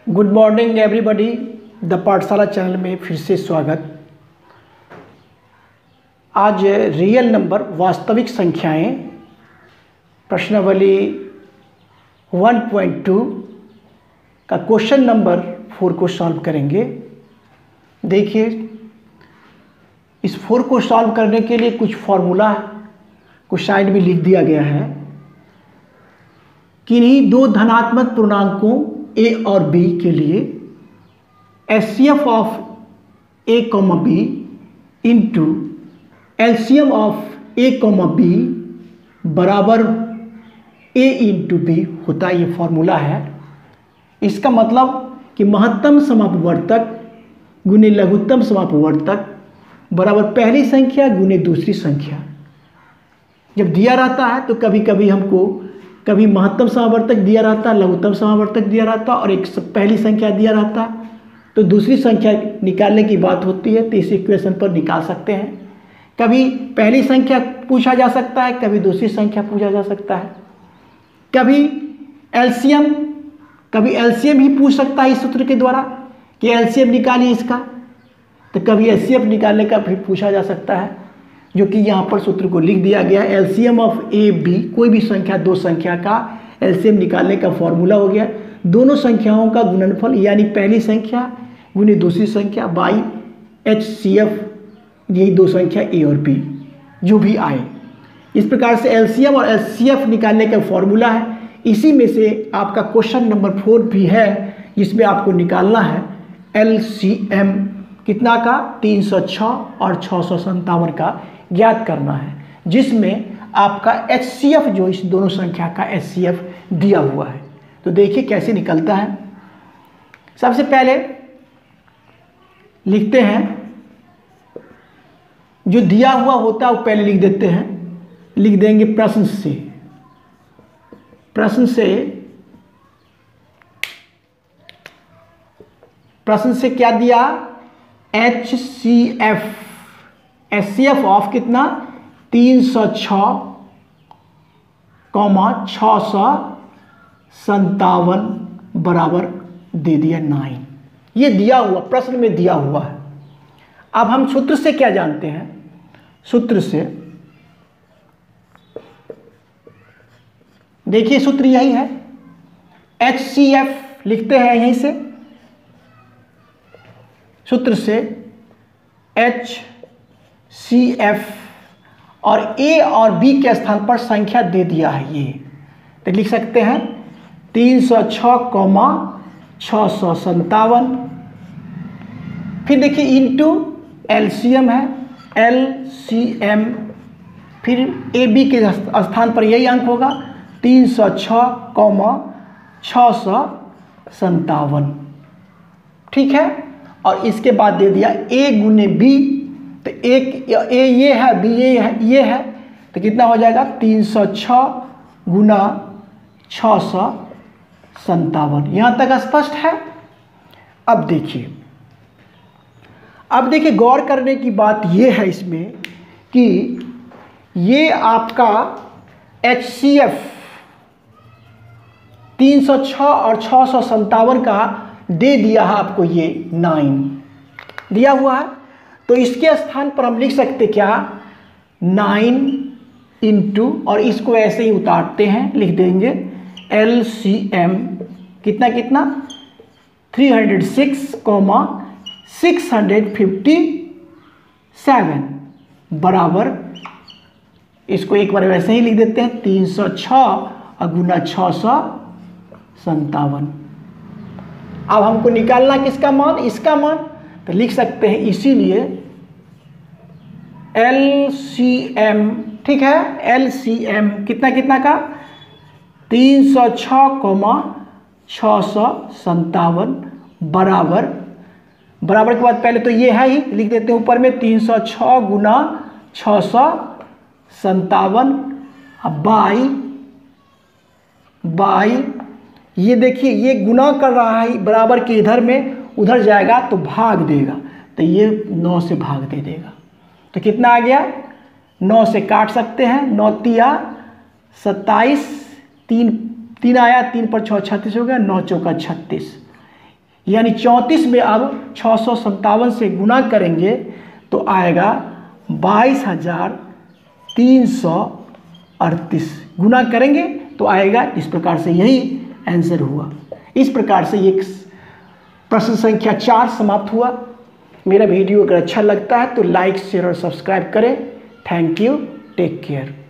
Good morning everybody. The Pathshala channel में फिर से स्वागत। आज रियल नंबर वास्तविक संख्याएं प्रश्नावली 1.2 का क्वेश्चन नंबर 4 को सॉल्व करेंगे। देखिए, इस 4 को सॉल्व करने के लिए कुछ फॉर्मूला को साइड में लिख दिया गया है। किन्हीं दो धनात्मक पूर्णांकों a और b के लिए HCF of a, b into LCM of a, b बराबर a इंटू b होता है। ये फॉर्मूला है। इसका मतलब कि महत्तम समापवर्तक गुने लघुत्तम समापवर्तक बराबर पहली संख्या गुने दूसरी संख्या। जब दिया रहता है तो कभी कभी हमको कभी महत्तम समावर्तक दिया रहता है, लघुत्तम समावर्तक दिया रहता है और एक पहली संख्या दिया रहता है, तो दूसरी संख्या निकालने की बात होती है तो इस इक्वेशन पर निकाल सकते हैं। कभी पहली संख्या पूछा जा सकता है, कभी दूसरी संख्या पूछा जा सकता है, कभी एलसीएम ही पूछ सकता है इस सूत्र के द्वारा कि एलसीएम निकालिए इसका, तो कभी एचसीएफ निकालने का भी पूछा जा सकता है, जो कि यहाँ पर सूत्र को लिख दिया गया है। एलसीएम ऑफ ए बी, कोई भी संख्या दो संख्या का एलसीएम निकालने का फॉर्मूला हो गया दोनों संख्याओं का गुणनफल, यानी पहली संख्या गुने दूसरी संख्या बाई एचसीएफ, यही दो संख्या ए और बी जो भी आए। इस प्रकार से एलसीएम और एचसीएफ निकालने का फॉर्मूला है। इसी में से आपका क्वेश्चन नंबर 4 भी है, जिसमें आपको निकालना है एलसीएम कितना का 306 और 657 का ज्ञात करना है, जिसमें आपका एचसीएफ जो इस दोनों संख्या का एचसीएफ दिया हुआ है। तो देखिए कैसे निकलता है। सबसे पहले लिखते हैं, जो दिया हुआ होता है वो पहले लिख देते हैं। लिख देंगे प्रश्न से क्या दिया, HCF ऑफ कितना 306,657 बराबर दे दिया 9। ये दिया हुआ प्रश्न में दिया हुआ है। अब हम सूत्र से क्या जानते हैं, सूत्र से देखिए, सूत्र यही है। HCF लिखते हैं यहीं से, सूत्र से HCF और A और B के स्थान पर संख्या दे दिया है ये, तो लिख सकते हैं 306,657। फिर देखिए इंटू एलसीएम है, LCM, फिर AB के स्थान पर यही अंक होगा 306,657। ठीक है। और इसके बाद दे दिया A गुने B, तो एक A ये है, B ये है, तो कितना हो जाएगा 306 गुना 657। यहाँ तक स्पष्ट है। अब देखिए गौर करने की बात ये है इसमें कि ये आपका HCF 306 और 657 का दे दिया है आपको, ये 9 दिया हुआ है। तो इसके स्थान पर हम लिख सकते क्या, 9 इंटू, और इसको ऐसे ही उतारते हैं, लिख देंगे LCM कितना 306,657 बराबर, इसको एक बार वैसे ही लिख देते हैं 306 गुना 657। अब हमको निकालना किसका मान, इसका मान, तो लिख सकते हैं इसीलिए LCM, ठीक है, LCM कितना का 306,657 बराबर के बाद पहले तो ये है ही, लिख देते हैं ऊपर में 306 गुना 657 बाई ये देखिए ये गुना कर रहा है बराबर के इधर में, उधर जाएगा तो भाग देगा, तो ये 9 से भाग दे देगा। तो कितना आ गया, 9 से काट सकते हैं, 9 तिया 27, 3 आया, 3 पर 6 36 हो गया, 9 चौका 36। यानी 34 में अब 657 से गुना करेंगे तो आएगा 22,338। गुना करेंगे तो आएगा, इस प्रकार से यही आंसर हुआ। इस प्रकार से ये प्रश्न संख्या 4 समाप्त हुआ। मेरा वीडियो अगर अच्छा लगता है तो लाइक शेयर और सब्सक्राइब करें। Thank you, take care.